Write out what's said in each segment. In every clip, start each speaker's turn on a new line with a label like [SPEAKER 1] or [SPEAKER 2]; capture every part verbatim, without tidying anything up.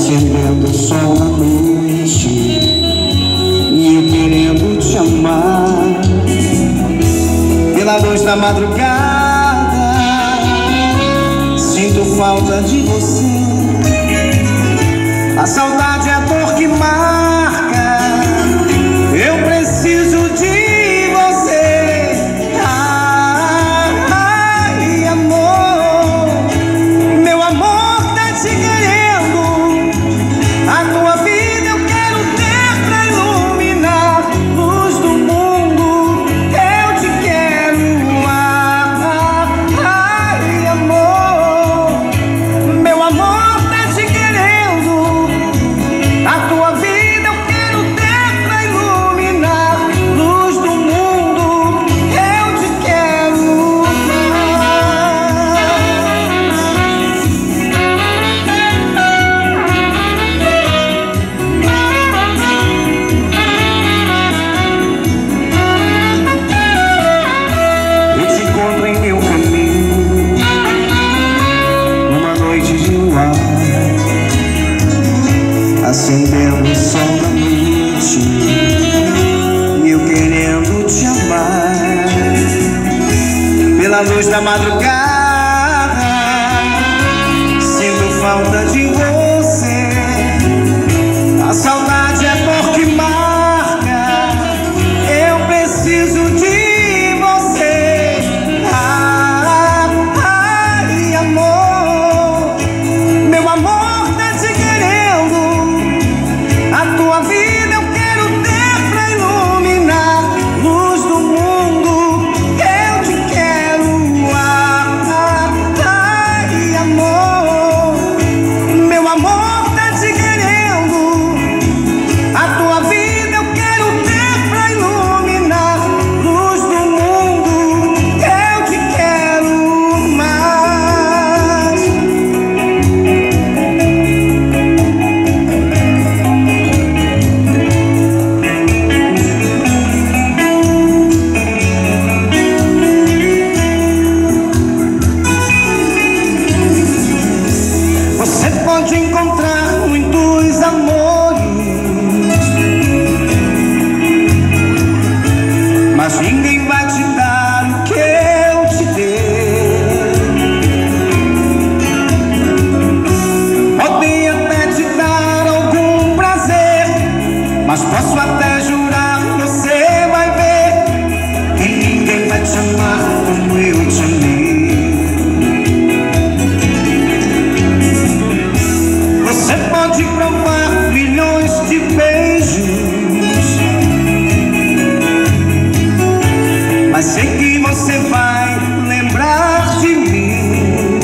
[SPEAKER 1] acendendo o sol na noite e eu querendo te amar. Pela luz da madrugada sinto falta de você. A saudade é a dor que marca. Eu preciso de você. Ai, amor, meu amor tá te querendo. A tua vida eu quero ter pra iluminar. Luz do mundo, eu te quero. Ai, amor, meu amor tá te querendo. A tua vida eu quero ter pra iluminar. Luz do mundo, eu te quero. Eu te encontro em meu caminho numa noite de luar, acendendo o sol da noite e eu querendo te amar. Pela luz da madrugada sinto falta de você. A saudade é dor que marca. Eu preciso de você. Ai, amor, meu amor tá te querendo. A tua vida eu quero ter pra iluminar. Luz do mundo, eu te quero. Ai, amor, meu amor tá te querendo. A tua vida eu quero ter pra iluminar. Luz do mundo, eu te quero mais. Você pode encontrar muitos amores, mas ninguém vai te dar o que eu te dei. Podem até te dar algum prazer, mas posso até jurar, você vai ver que ninguém vai te amar como eu te amei. Você pode provar milhões de beijos, mas sei que você vai lembrar de mim.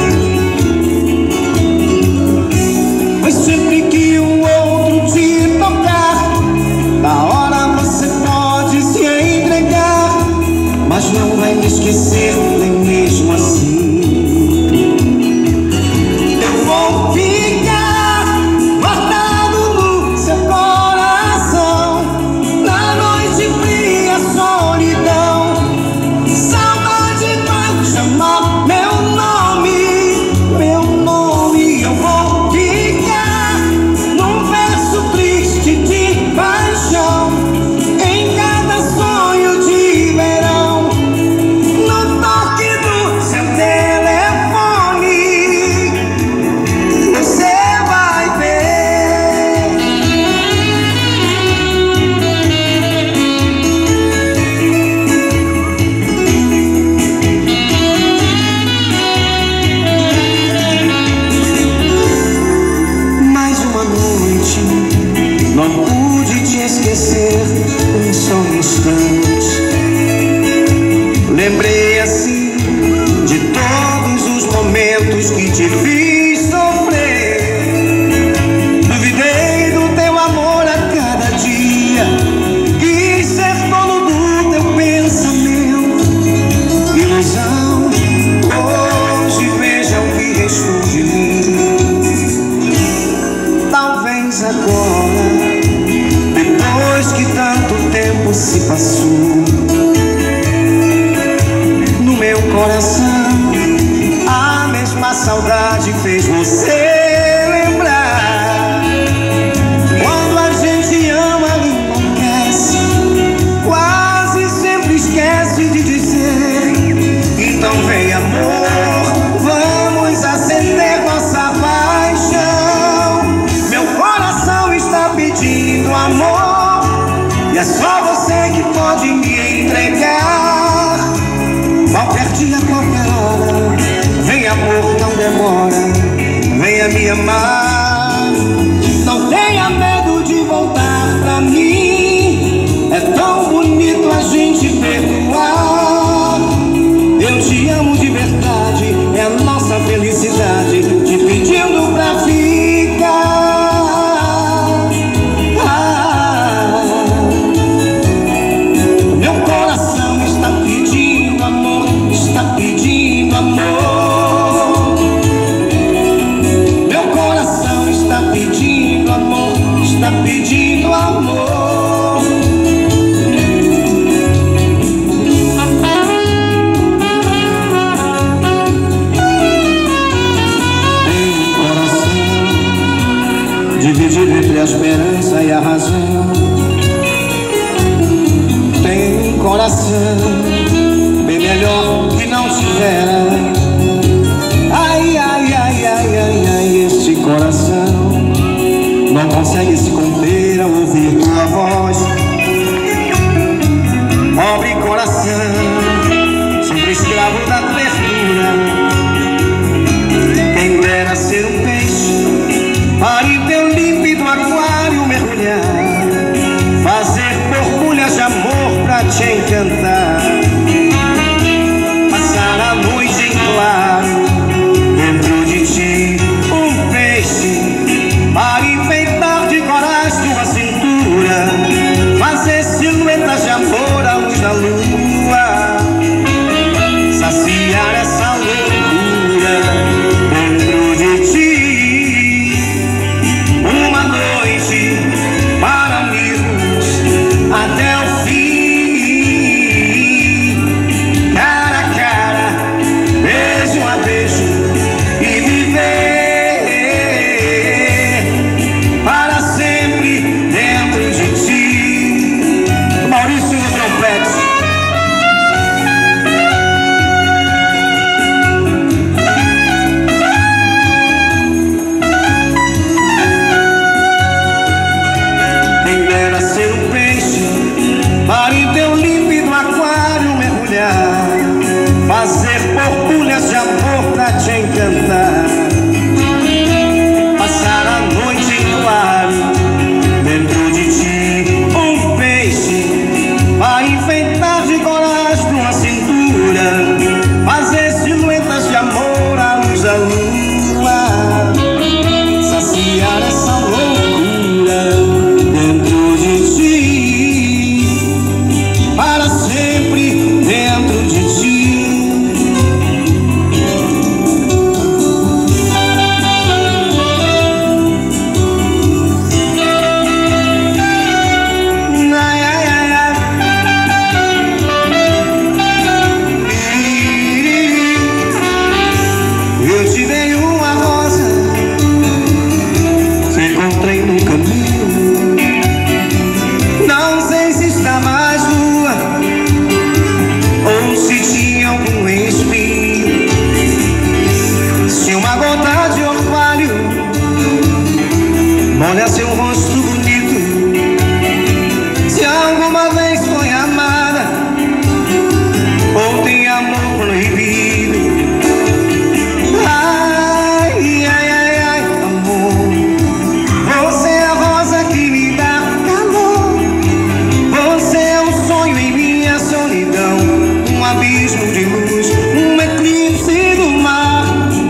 [SPEAKER 1] Pois sempre que o outro te tocar, na hora você pode se entregar, mas não vai me esquecer nem mesmo assim. Eu vou ficar guardado no seu coração, na noite fria, solidão. Saudade vai chamar meu nome, meu nome. Eu vou ficar num verso triste de paixão, em cada sonho de verão, no toque do seu telefone. Você vai ver. Mais uma noite, não pude te esquecer um só instante. Lembrei assim de todos os momentos que te fiz sofrer. Duvidei do teu amor a cada dia, quis ser dono do teu pensamento. Ilusão, hoje veja o que restou de mim. Talvez agora, depois que tanto tempo se passou, no meu coração a mesma saudade fez você lembrar. Então vem amor, vamos acender nossa paixão. Meu coração está pedindo amor, e é só você que pode me entregar. Qualquer dia, qualquer hora, vem amor, não demora, venha me amar. Não tenha medo de voltar pra mim, é tão bonito a gente perdoar. Eu te amo de verdade, é a nossa felicidade, te pedindo pra ficar. Ah, meu coração está pedindo amor, está pedindo amor. Meu coração está pedindo amor, está pedindo amor. Dividido entre a esperança e a razão, tem um coração bem melhor que não tivera. Ai, ai, ai, ai, ai, ai, este coração não consegue se conter ao ouvir tua voz. Pobre coração, sempre escravo da ternura. Quem dera ser um peixe para em teu límpido aquário mergulhar, fazer borbulhas de amor pra te encantar, passar a noite em claro dentro de ti, um peixe para enfeitar de corais tua cintura, fazer silhuetas de amor à luz da lua, saciar essa loucura dentro de ti. Uma noite para unirmos até o fim, cara a cara, beijo a beijo, e viver para sempre dentro de ti. Maurício no trompete. Para em teu límpido aquário mergulhar, fazer borbulhas de amor pra te encantar, passar a noite em claro dentro de ti, um peixe para enfeitar de corais tua cintura, fazer silhuetas de amor à luz da lua, saciar essa loucura dentro de ti, para sempre dentro de ti. Ai, ai, ai, ai. Eu te dei uma rosa, te encontrei no caminho, não sei se está mais nua ou se tinha algum espinho, se uma gota de orvalho molha seu rosto bonito, se alguma vez foi amada ou tem amor proibido. Ai, ai, ai, ai, amor, você é a rosa que me dá calor, você é um sonho em minha solidão, um abismo de luz, um eclipse do mar.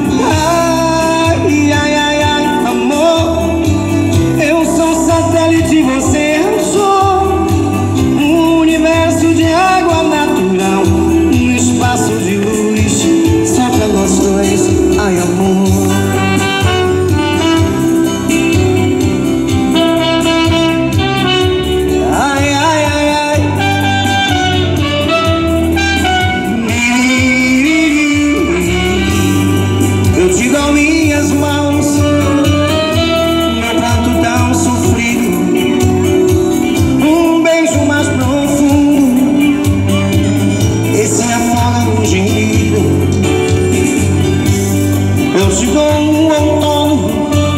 [SPEAKER 1] Ai, ai, ai, ai, amor, eu sou um satélite, você é um sol, um universo de água natural, um espaço de luz só pra nós dois. Ai, amor. Ai, ai, ai, ai. Eu te dou minhas mãos, meu prato tão sofrido, um beijo mais profundo, esse afoga no gemido. buscou um outono,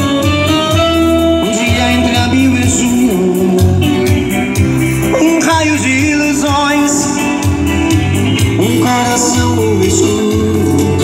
[SPEAKER 1] um dia entre abril e junho, um raio de ilusões, um coração no escuro.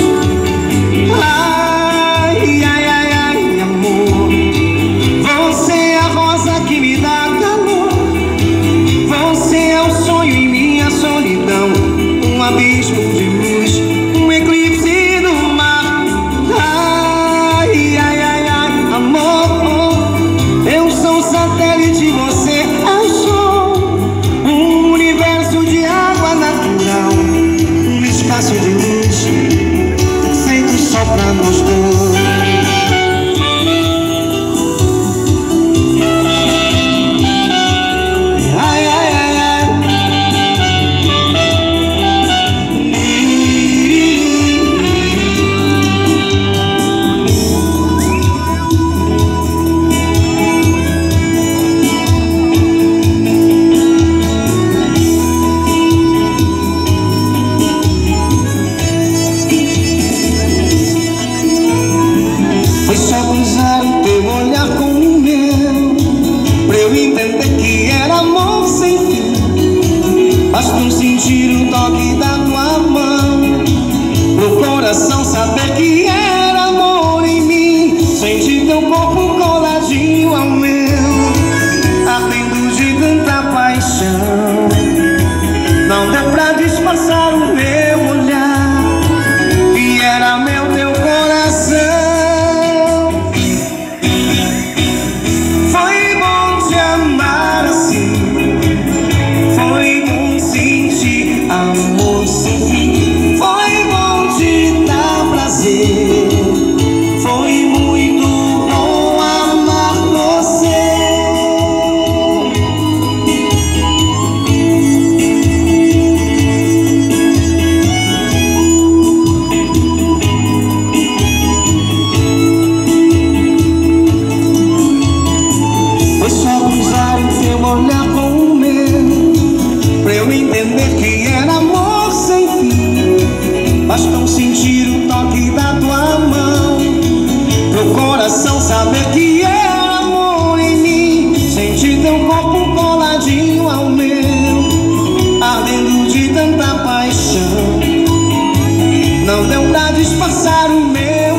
[SPEAKER 1] Ai, ai, ai, ai, amor, você é a rosa que me dá calor, você é o sonho em minha solidão, um abismo de luz, um eclipse no mar. Ai, ai, ai, ai, amor, eu sou o satélite, você é sol, um universo de água natural, um espaço de luz feito só pra nós dois. Ai, ai, ai, ai. Foi só cruzar o teu olhar com o meu, pra eu entender que era amor sem fim. Basta um sentir o toque da tua mão, pro coração saber que era amor em mim. Sentir teu corpo coladinho ao meu, ardendo de tanta paixão. Não deu pra disfarçar o meu olhar, que era meu teu coração. Amor sem fim, foi bom te dar prazer, foi muito bom amar você. Foi só cruzar o teu olhar com o meu, pra eu entender que era amor sem fim. Bastou sentir o toque da tua mão, pro coração saber que era amor em mim. Sentir teu corpo coladinho ao meu, ardendo de tanta paixão. Não deu pra disfarçar o meu